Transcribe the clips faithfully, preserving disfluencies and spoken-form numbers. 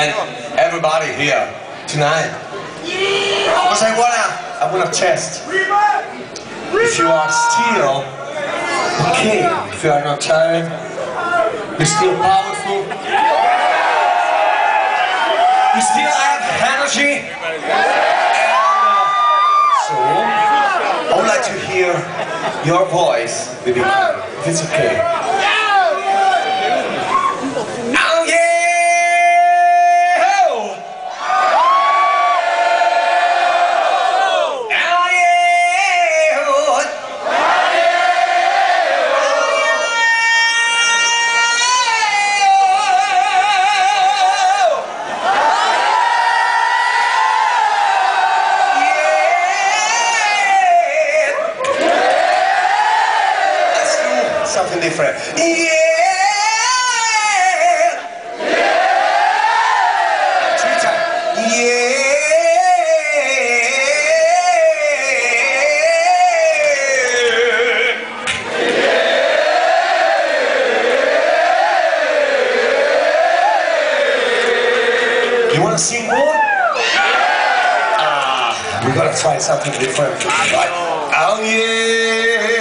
and everybody here tonight. Because I wanna, I wanna test if you are still okay, if you are not tired, you're still powerful, you still have energy, and uh, so I would like to hear your voice, baby, if it's okay. Something different. Yeah! Yeah! Three times. Yeah! You want to sing more? Ah, we gotta try something different. Right? Oh yeah!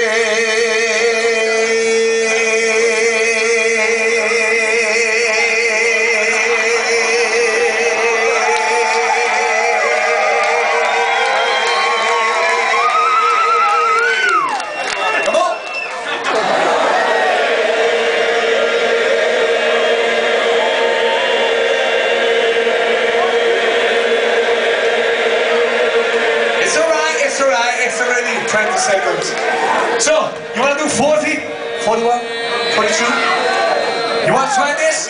twenty seconds. So, you want to do forty? forty-one? forty-two? You want to try this?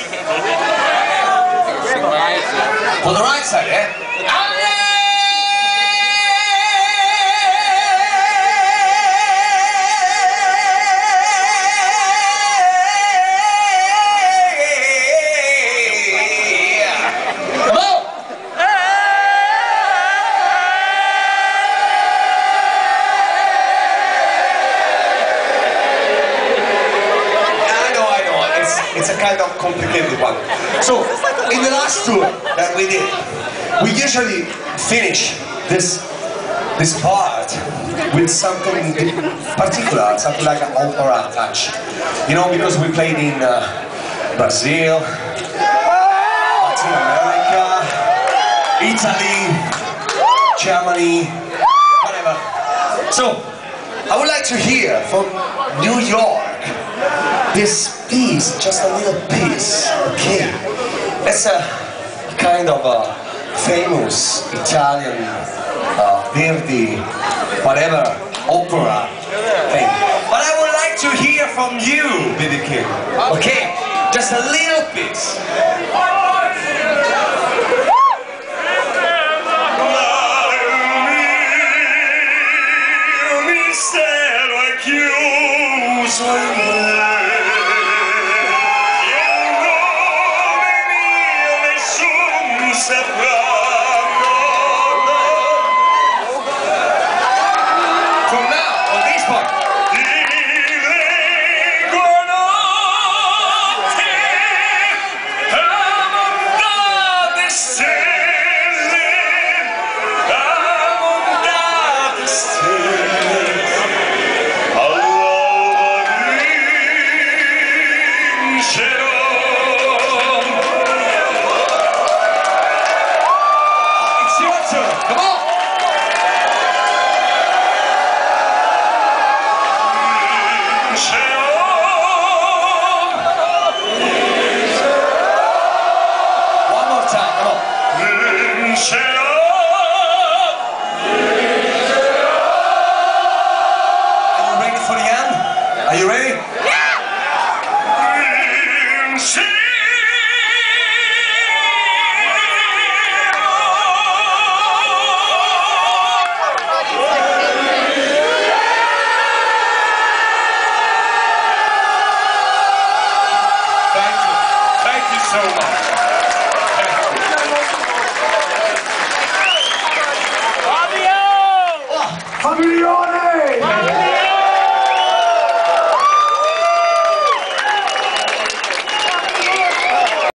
For the right side, eh? It's a kind of complicated one. So, in the last tour that we did, we usually finish this this part with something particular, something like an opera touch. You know, because we played in uh, Brazil, Latin America, Italy, Germany, whatever. So, I would like to hear from New York this piece, just a little piece, okay? It's a kind of a famous Italian uh, Verdi, whatever, opera thing. But I would like to hear from you, baby king, okay? Just a little piece. Are you ready? Yeah! Thank you. Thank you so much. Fabio! Oh, Fabio Lione!